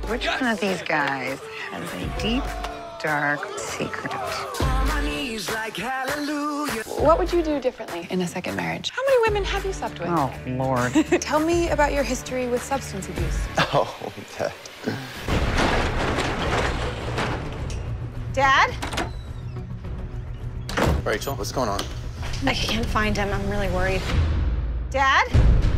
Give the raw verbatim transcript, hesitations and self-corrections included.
Which one of these guys has a deep, dark secret? What would you do differently in a second marriage? How many women have you slept with? Oh, Lord. Tell me about your history with substance abuse. Oh, Dad. Dad? Rachel, what's going on? I can't find him. I'm really worried. Dad?